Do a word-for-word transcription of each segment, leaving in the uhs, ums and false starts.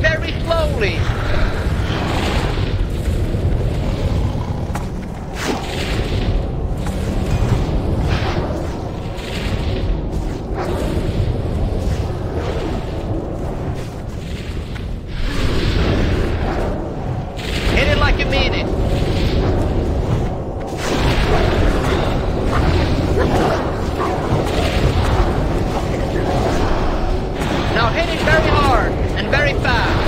very slowly. Hit it like you mean it. Now hit it very hard and very fast.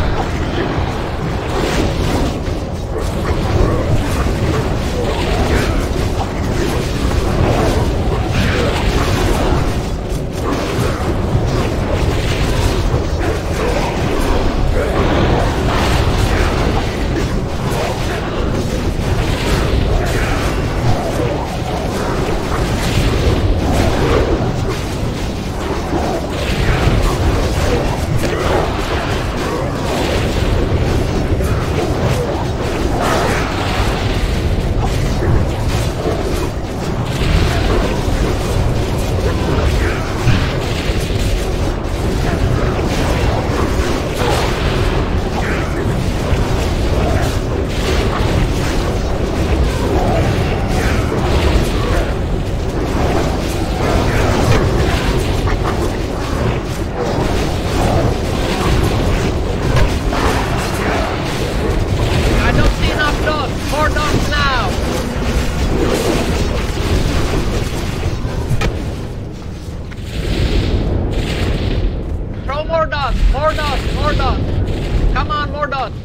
More dots, more dots, more dots. Come on, more dots.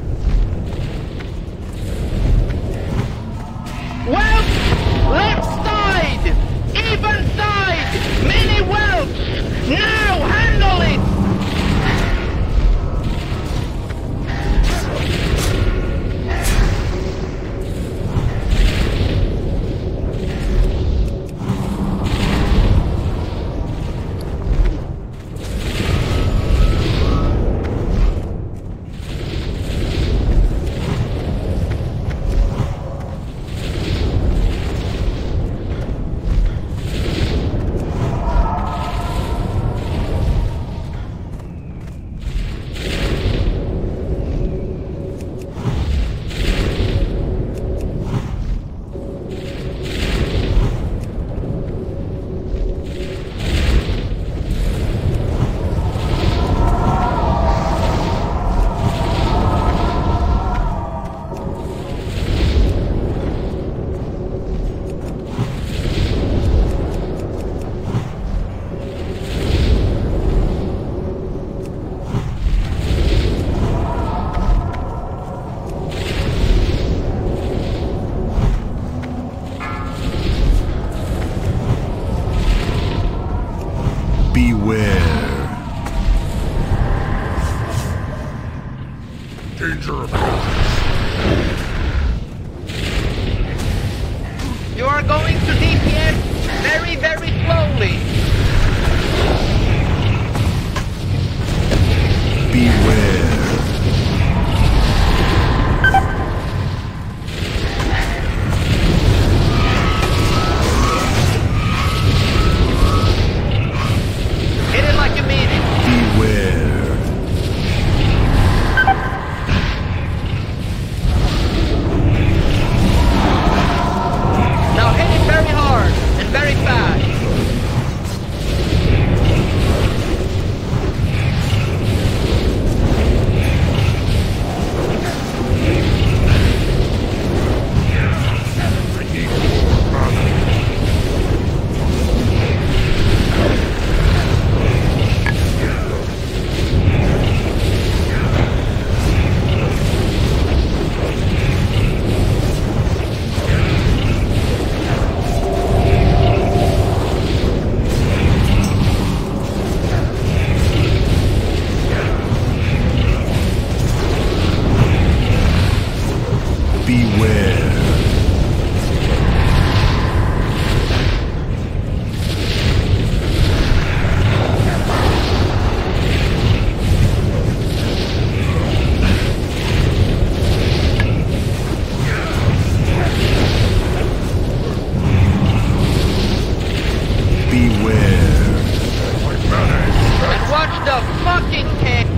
Whelps! Left side! Even side! Mini whelps! Now handle it! Beware. Danger approaches. You are going to D P S very, very slowly. Beware. Hit it like you mean it. Beware. Now hit it very hard and very fast. Beware. And watch the fucking cat.